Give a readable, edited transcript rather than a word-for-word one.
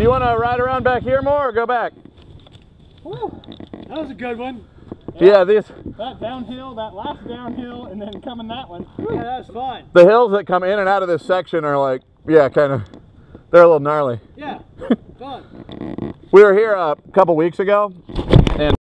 you want to ride around back here more or go back? Whew, that was a good one. Yeah, these. That downhill, that last downhill, and then coming that one. Whew. Yeah, that was fun. The hills that come in and out of this section are like, yeah, kind of, they're a little gnarly. Yeah, fun. We were here a couple weeks ago, and